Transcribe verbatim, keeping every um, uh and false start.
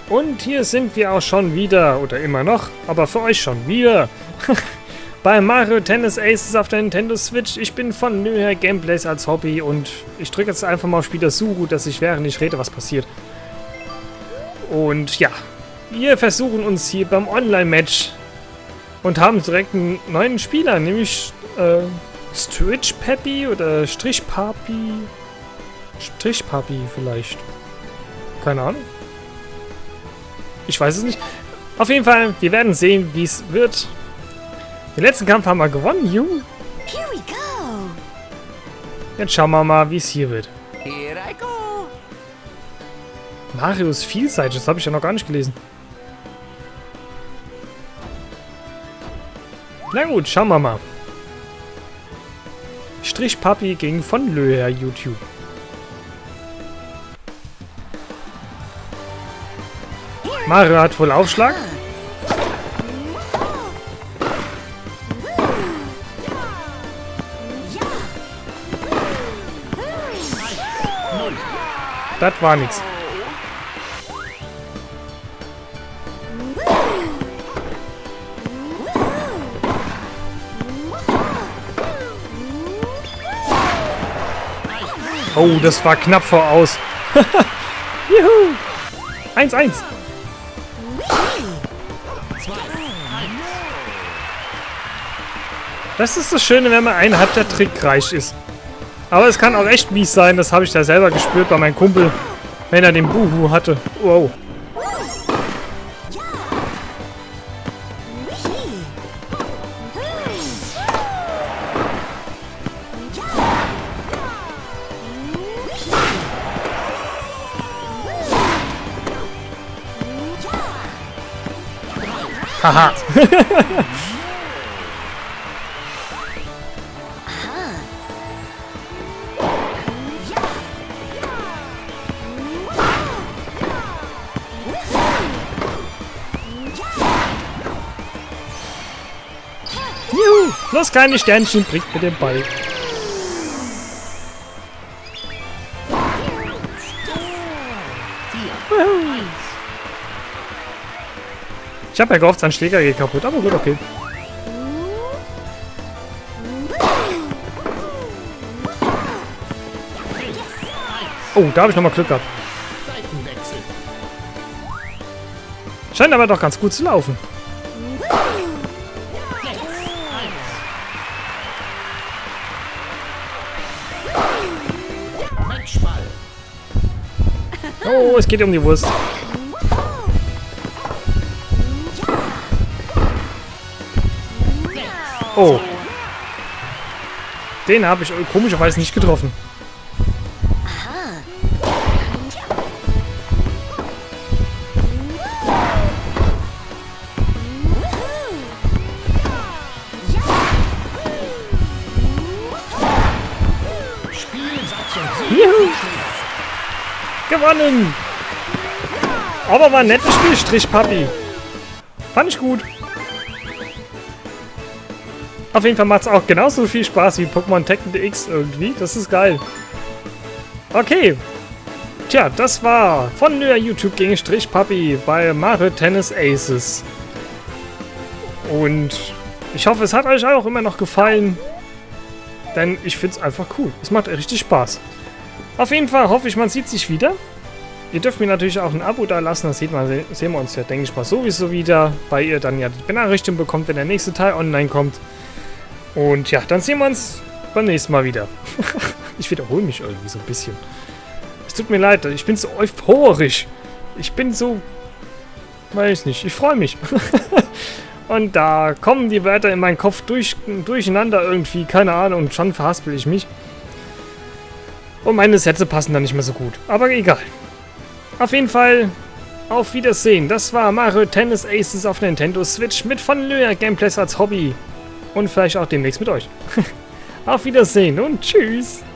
Und hier sind wir auch schon wieder, oder immer noch, aber für euch schon wieder, bei Mario Tennis Aces auf der Nintendo Switch. Ich bin von Nöher Gameplays als Hobby und ich drücke jetzt einfach mal auf Spiel das Suchen, dass ich während ich rede, was passiert. Und ja, wir versuchen uns hier beim Online-Match und haben direkt einen neuen Spieler, nämlich äh, Stritch Papi oder Strich Papi. Strich Papi vielleicht. Keine Ahnung. Ich weiß es nicht. Auf jeden Fall, wir werden sehen, wie es wird. Den letzten Kampf haben wir gewonnen, Ju. Here we go. Jetzt schauen wir mal, wie es hier wird. Here I go. Mario ist vielseitig, das habe ich ja noch gar nicht gelesen. Na gut, schauen wir mal. Strich Papi gegen von Löher YouTube. Mario hat wohl Aufschlag. Das war nix. Oh, das war knapp voraus. Juhu! eins eins. Das ist das Schöne, wenn man einen hat, der trickreich ist. Aber es kann auch echt mies sein, das habe ich da selber gespürt bei meinem Kumpel, wenn er den Buhu hatte. Wow. Haha. Juhu, los kleine Sternchen, bringt mir den Ball. Ich habe ja gehofft, sein Schläger geht kaputt, aber gut, okay. Oh, da habe ich nochmal Glück gehabt. Scheint aber doch ganz gut zu laufen. Oh, es geht um die Wurst. Oh. Den habe ich komischerweise nicht getroffen. Juhu. Gewonnen! Aber war ein nettes Spiel, Strich Papi. Fand ich gut. Auf jeden Fall macht es auch genauso viel Spaß wie Pokémon Tekken D X irgendwie. Das ist geil. Okay. Tja, das war von der YouTube gegen Strich Papi bei Mario Tennis Aces. Und ich hoffe, es hat euch auch immer noch gefallen. Denn ich finde es einfach cool. Es macht richtig Spaß. Auf jeden Fall hoffe ich, man sieht sich wieder. Ihr dürft mir natürlich auch ein Abo da lassen. Das sieht man, sehen wir uns ja, denke ich mal, sowieso wieder. Weil ihr dann ja die Benachrichtigung bekommt, wenn der nächste Teil online kommt. Und ja, dann sehen wir uns beim nächsten Mal wieder. Ich wiederhole mich irgendwie so ein bisschen. Es tut mir leid, ich bin so euphorisch. Ich bin so... Weiß nicht, ich freue mich. Und da kommen die Wörter in meinen Kopf durch, durcheinander irgendwie. Keine Ahnung, und schon verhaspel ich mich. Und meine Sätze passen dann nicht mehr so gut. Aber egal. Auf jeden Fall, auf Wiedersehen. Das war Mario Tennis Aces auf Nintendo Switch mit von Löher Gameplays als Hobby. Und vielleicht auch demnächst mit euch. Auf Wiedersehen und tschüss.